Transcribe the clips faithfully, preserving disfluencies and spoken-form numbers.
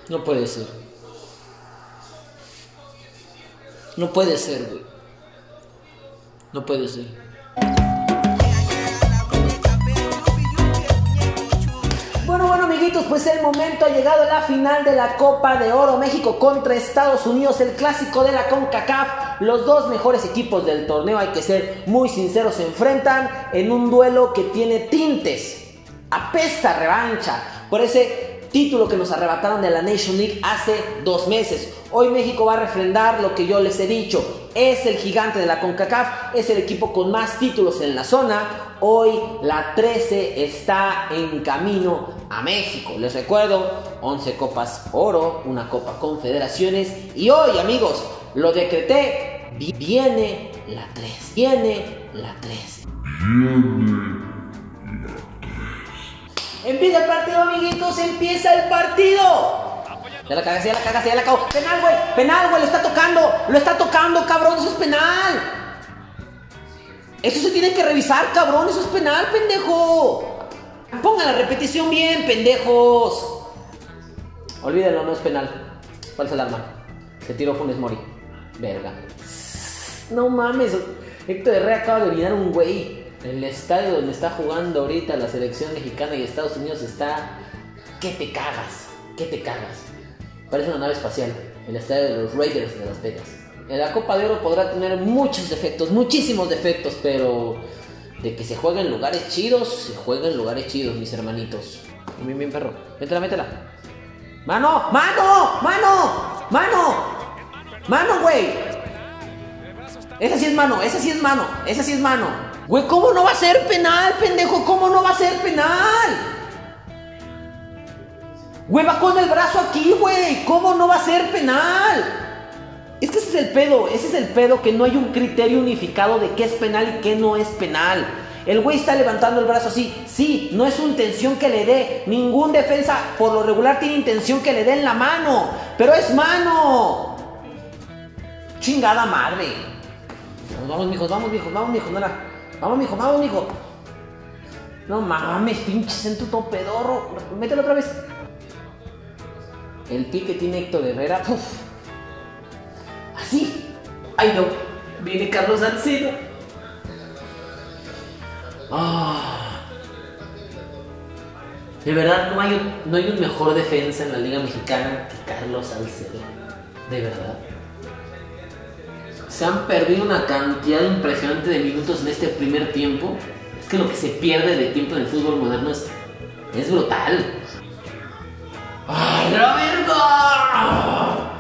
No puede ser. No puede ser, güey. No puede ser. Bueno, bueno, amiguitos, pues el momento ha llegado, la final de la Copa de Oro. México contra Estados Unidos, el clásico de la CONCACAF. Los dos mejores equipos del torneo, hay que ser muy sinceros, se enfrentan en un duelo que tiene tintes. Apesta revancha por ese título que nos arrebataron de la Nation League hace dos meses. Hoy México va a refrendar lo que yo les he dicho. Es el gigante de la CONCACAF, es el equipo con más títulos en la zona. Hoy la trece está en camino a México. Les recuerdo, once copas oro, una copa confederaciones. Y hoy, amigos, lo decreté, viene la trece. Viene la trece. Viene. Empieza el partido, amiguitos, empieza el partido. Ya la cagaste, ya la cagaste, ya la cagó. Penal, güey, penal, güey, lo está tocando. Lo está tocando, cabrón, eso es penal. Eso se tiene que revisar, cabrón, eso es penal, pendejo. Pongan la repetición bien, pendejos. Olvídenlo, no es penal. Falsa alarma. Se tiró Funes Mori. Verga. No mames, Héctor Herrera acaba de olvidar un güey. El estadio donde está jugando ahorita la selección mexicana y Estados Unidos está... ¿Qué te cagas? ¿Qué te cagas? Parece una nave espacial. El estadio de los Raiders de Las Vegas. En la Copa de Oro podrá tener muchos defectos, muchísimos defectos, pero... de que se juega en lugares chidos, se juega en lugares chidos, mis hermanitos. Bien, bien, perro. Métela, métela. ¡Mano! ¡Mano! ¡Mano! ¡Mano! ¡Mano, güey! Esa sí es mano, esa sí es mano, esa sí es mano. Güey, ¿cómo no va a ser penal, pendejo? ¿Cómo no va a ser penal? Güey, va con el brazo aquí, güey. ¿Cómo no va a ser penal? Es que ese es el pedo, ese es el pedo, que no hay un criterio unificado de qué es penal y qué no es penal. El güey está levantando el brazo así. Sí, no es su intención que le dé. Ningún defensa por lo regular tiene intención que le dé en la mano. Pero es mano. Chingada madre. Vamos, mijos, vamos, mijos, vamos, mijos, no la... Vamos, mijo, vamos, mijo. No mames, pinche centro todo pedorro. Mételo otra vez. El pique tiene Héctor Herrera. Uf. Así. Ay, no. Viene Carlos Salcedo. Ah. De verdad, no hay, un, no hay un mejor defensa en la Liga Mexicana que Carlos Salcedo. De verdad. Se han perdido una cantidad impresionante de minutos en este primer tiempo. Es que lo que se pierde de tiempo en el fútbol moderno es, es brutal. ¡Ay, la verga!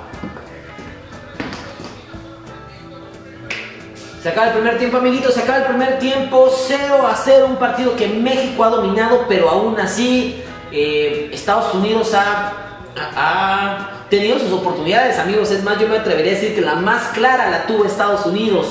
Se acaba el primer tiempo, amiguitos. Se acaba el primer tiempo. cero a cero. Un partido que México ha dominado, pero aún así eh, Estados Unidos ha... ha tenido sus oportunidades, amigos. Es más, yo me atrevería a decir que la más clara la tuvo Estados Unidos.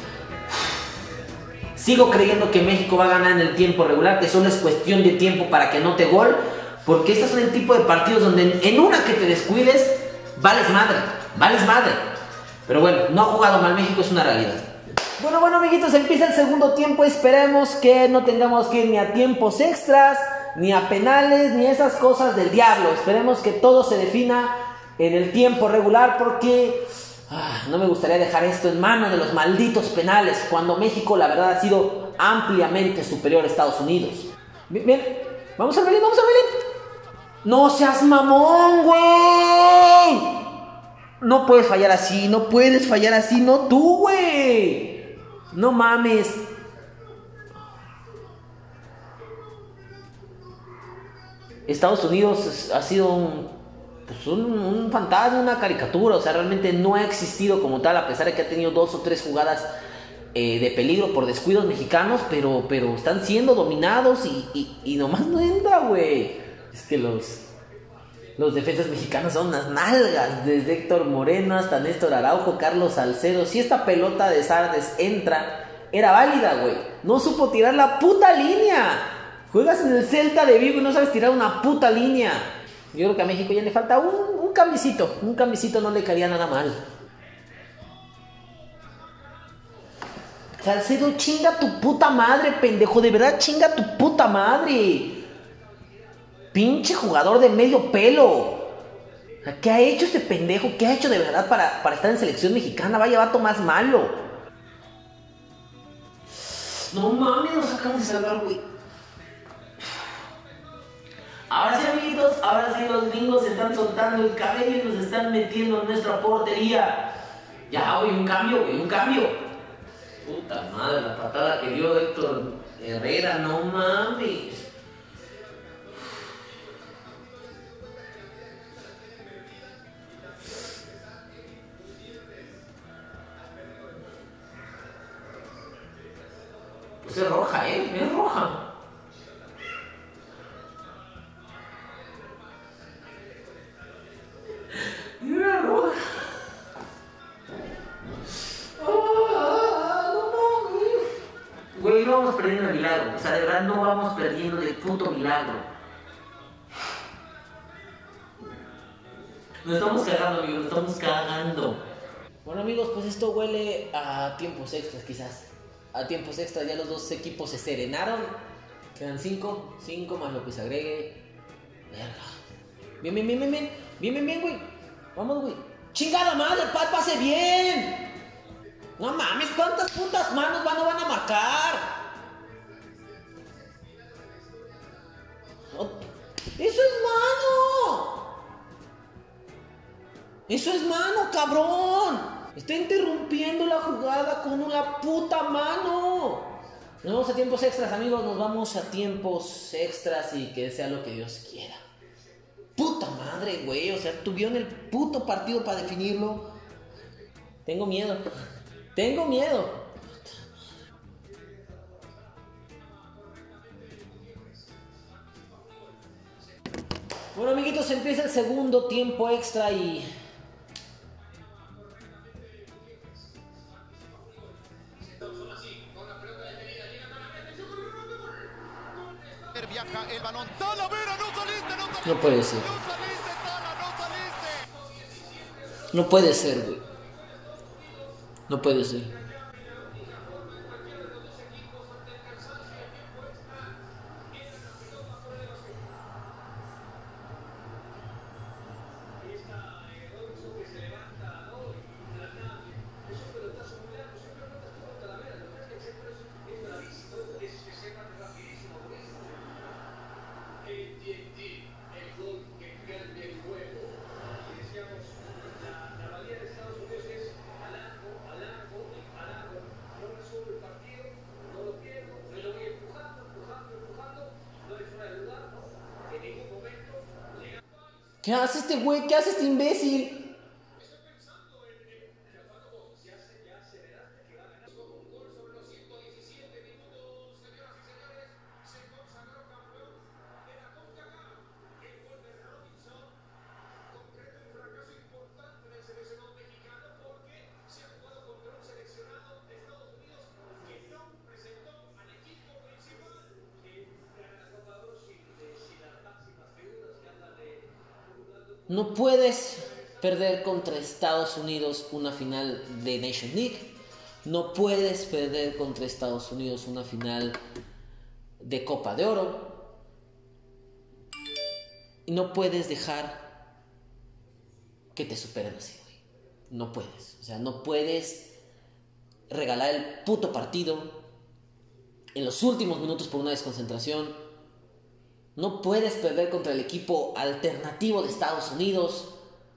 Sigo creyendo que México va a ganar en el tiempo regular, que solo es cuestión de tiempo para que anote gol, porque estos son el tipo de partidos donde en una que te descuides, vales madre, vales madre. Pero bueno, no ha jugado mal México, es una realidad. Bueno, bueno, amiguitos, empieza el segundo tiempo. Esperemos que no tengamos que ir ni a tiempos extras, ni a penales, ni esas cosas del diablo. Esperemos que todo se defina en el tiempo regular, porque ah, no me gustaría dejar esto en manos de los malditos penales, cuando México la verdad ha sido ampliamente superior a Estados Unidos. Bien, bien. Vamos a Belén, vamos a Belén. No seas mamón, güey. No puedes fallar así, no puedes fallar así, no tú, güey. No mames. Estados Unidos ha sido un... Pues un, un fantasma, una caricatura. O sea, realmente no ha existido como tal, a pesar de que ha tenido dos o tres jugadas eh, de peligro por descuidos mexicanos, pero, pero están siendo dominados y, y, y nomás no entra, güey. Es que los, los defensas mexicanos son unas nalgas, desde Héctor Moreno hasta Néstor Araujo, Carlos Salcedo. Si esta pelota de Sardes entra, era válida, güey. No supo tirar la puta línea. Juegas en el Celta de Vigo y no sabes tirar una puta línea. Yo creo que a México ya le falta un, un cambicito. Un cambicito no le caería nada mal. Salcedo, chinga tu puta madre, pendejo. De verdad, chinga tu puta madre. Pinche jugador de medio pelo. ¿Qué ha hecho este pendejo? ¿Qué ha hecho de verdad para, para estar en selección mexicana? Vaya vato más malo. No mames, nos acaban de salvar, güey. Ahora sí, amiguitos, ahora sí los gringos se están soltando el cabello y nos están metiendo en nuestra portería. Ya, güey, un cambio, güey, un cambio. Puta madre, la patada que dio Héctor Herrera, no mames. Pues es roja, ¿eh? Es roja. Era roja. Ah, no mames. Güey, no vamos perdiendo el milagro. O sea, de verdad no vamos perdiendo el puto milagro. Nos estamos cagando, amigos, nos estamos cagando. Bueno, amigos, pues esto huele a tiempos extras, quizás. A tiempos extras, ya los dos equipos se serenaron. Quedan cinco, cinco más lo que se agregue. Verga. Bien, bien, bien, bien, bien. Bien, bien, bien, güey. Vamos, güey. ¡Chingada madre! ¡Pat, pase bien! No mames, ¿cuántas putas manos van, no van a marcar? No. ¡Eso es mano! ¡Eso es mano, cabrón! Está interrumpiendo la jugada con una puta mano. Nos vamos a tiempos extras, amigos. Nos vamos a tiempos extras y que sea lo que Dios quiera. Puta madre, güey. O sea, tuvieron el puto partido para definirlo. Tengo miedo. Tengo miedo. Bueno, amiguitos, empieza el segundo tiempo extra y... Viaja el balón. Talavera, no saliste, no saliste. No puede ser. No saliste, Tala, no saliste. No puede ser, güey. No puede ser. ¿Qué hace este güey? ¿Qué hace este imbécil? No puedes perder contra Estados Unidos una final de Nation League. No puedes perder contra Estados Unidos una final de Copa de Oro. Y no puedes dejar que te superen así, güey. No puedes. O sea, no puedes regalar el puto partido en los últimos minutos por una desconcentración. No puedes perder contra el equipo alternativo de Estados Unidos.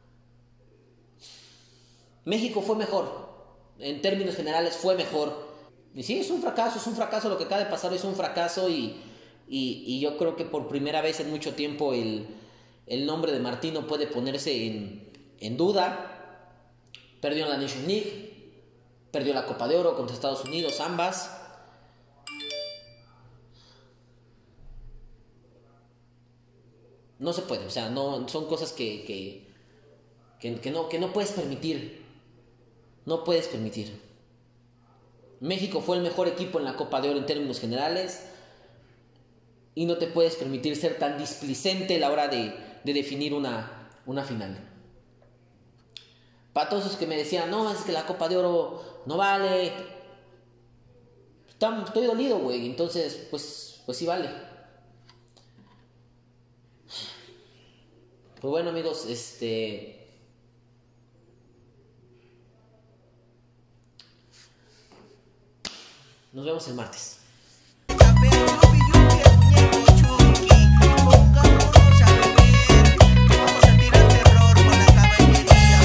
México fue mejor. En términos generales fue mejor. Y sí, es un fracaso, es un fracaso. Lo que acaba de pasar es un fracaso y, y, y yo creo que por primera vez en mucho tiempo el, el nombre de Martino puede ponerse en, en duda. Perdió la Nation League. Perdió la Copa de Oro contra Estados Unidos, ambas. No se puede, o sea, no, son cosas que, que, que, que, no, que no puedes permitir. No puedes permitir. México fue el mejor equipo en la Copa de Oro en términos generales y no te puedes permitir ser tan displicente a la hora de, de definir una, una final. Para todos esos que me decían, no, es que la Copa de Oro no vale. Estoy dolido, güey, entonces, pues, pues sí vale. Pues bueno, amigos, este... nos vemos el martes.